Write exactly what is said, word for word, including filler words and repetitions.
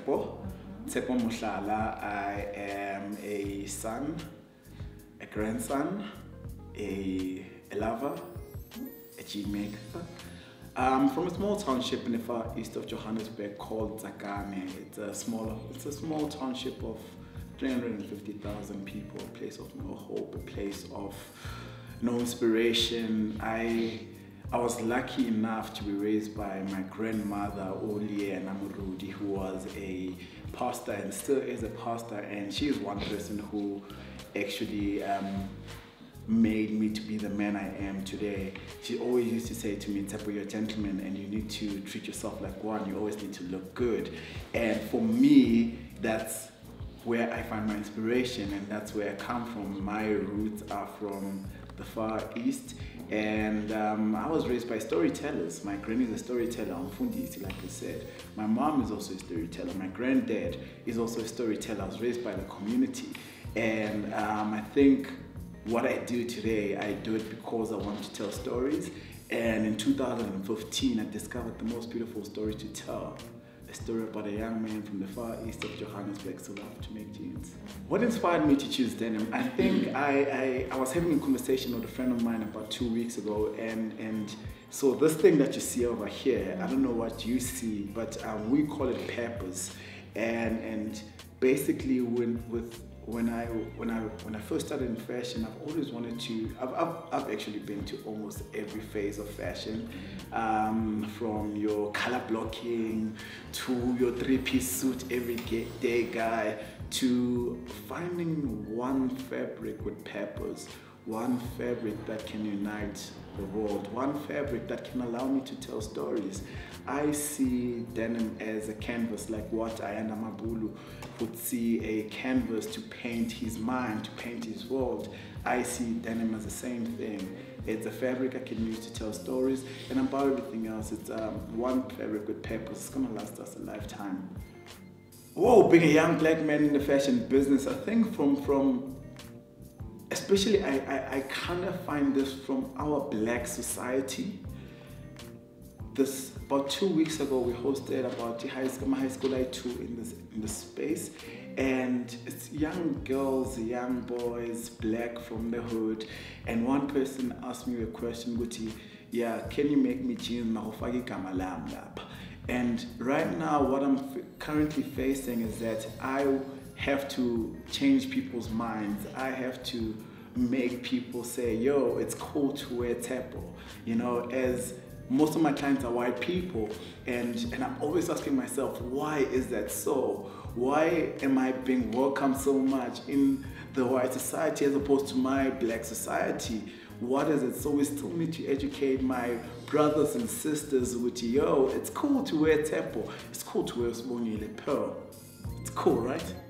Tsepo. Tsepo Mushala. I am a son, a grandson, a, a lover, a G maker. I'm from a small township in the far east of Johannesburg called Tsakane. It's a small, it's a small township of three hundred fifty thousand people, a place of no hope, a place of no inspiration. I I was lucky enough to be raised by my grandmother, Olie Namurudi, who was a pastor and still is a pastor, and she is one person who actually um, made me to be the man I am today. She always used to say to me, Tsepo, you're a gentleman and you need to treat yourself like one. You always need to look good. And for me, that's where I find my inspiration, and that's where I come from. My roots are from the far east, and um, I was raised by storytellers. My granny is a storyteller, Mfundisi, like I said. My mom is also a storyteller. My granddad is also a storyteller. I was raised by the community, and um, I think what I do today, I do it because I want to tell stories. And in two thousand fifteen, I discovered the most beautiful story to tell. A story about a young man from the far east of Johannesburg who loved to make jeans. What inspired me to choose denim? I think I, I, I was having a conversation with a friend of mine about two weeks ago, and, and so this thing that you see over here, I don't know what you see, but um, we call it peppers. And, and basically when, with, When I when I when I first started in fashion, I've always wanted to. I've I've, I've actually been to almost every phase of fashion, um, from your color blocking to your three-piece suit every day guy, to finding one fabric with peppers, one fabric that can unite the world, one fabric that can allow me to tell stories. I see denim as a canvas, like what Ayanda Mabulu would see a canvas to paint his mind, to paint his world. I see denim as the same thing. It's a fabric I can use to tell stories, and about everything else, it's um, one fabric with peppers. It's gonna last us a lifetime. Whoa, being a young black man in the fashion business, I think from from especially I, I, I kind of find this from our black society. This about two weeks ago we hosted about the high school, my high school I two in this in this space, and it's young girls, young boys, black from the hood, and one person asked me a question, Guti, yeah, can you make me jeans mahofagi kamalam lap? And right now what I'm currently facing is that I have to change people's minds. I have to make people say, yo, it's cool to wear Tsepo. You know, as most of my clients are white people, and, and I'm always asking myself, why is that so? Why am I being welcomed so much in the white society as opposed to my black society? What is it? So we still need to educate my brothers and sisters with, yo, it's cool to wear Tsepo. It's cool to wear Sibongile Pearl. It's cool, right?